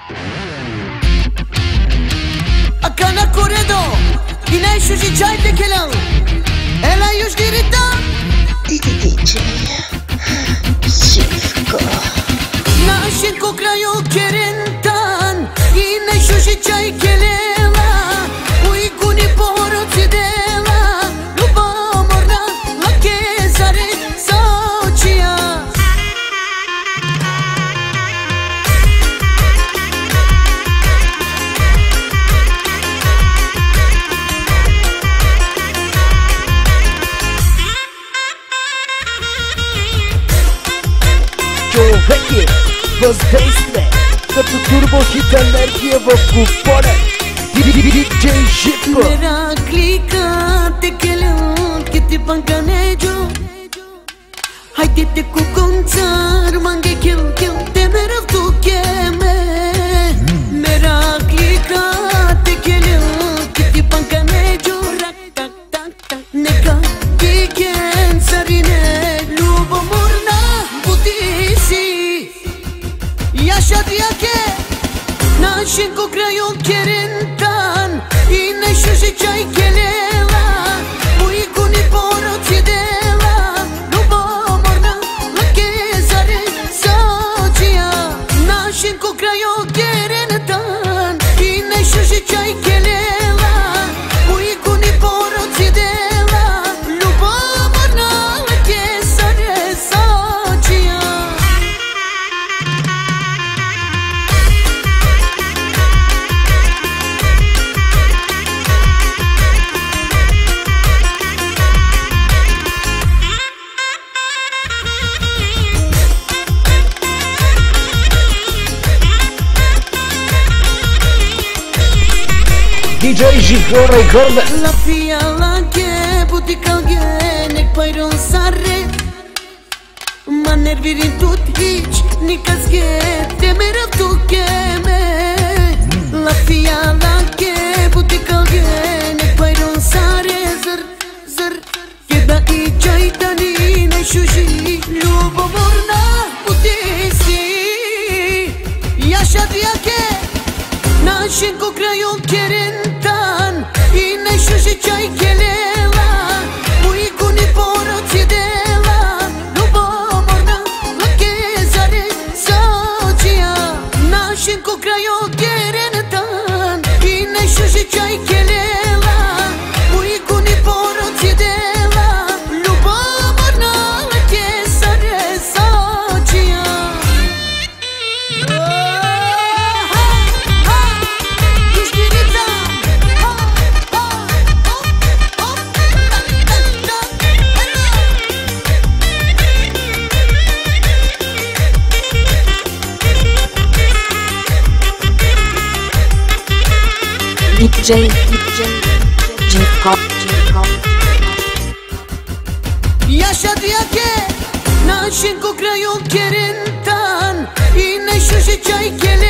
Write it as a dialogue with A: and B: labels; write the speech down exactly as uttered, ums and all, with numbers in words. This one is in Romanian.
A: Akana Koredo Inai shuji chai te kelang Ela już dirita
B: D J Żywko
A: Na asienko kraju kierentan Inai shuji chai kelela Uiku ni poro cidela Luba morna lake zare saučia
C: Człowiekie, воздействие, като турбохит енергия в купоне. D J Żywko.
A: Mera clica te kelang kiti panganejo Haide te kukoncar mange kel kel te mera tu keme Mera clica te kelang kiti panganejo rak tak tak tak neka kiken sarine lubo morna butisi Yaşa diake Nașenko kraju kierentan Inai shuji chai kelela Uiku ni poro cidela Lubo morna lake zare saučia Nașenko kraju kierentan Inai shuji chai kelela Uiku ni poro cidela Lubo morna lake zare saučia
C: D J Żywko recorda.
A: La fiala che buticalge nek pairon sarre Ma nervirin tut hiç nikazge temerav tu keme La fiala che buticalge nek pairon sarre zar zar Keda i čaitani ne shuji ljubomorna putisi Yaşa diake Nașenko kraju kierentan Inai shuji chai kelela Uiku ni poro cidela Lubo morna lake zare saučia Nașenko kraju kierentan Inai shuji chai kelela Uiku ni poro cidela Lubo morna lake zare saučia
B: D J Żywko
A: Yaşa diake Nașenko kraju kierentan Inai shuji chai kelela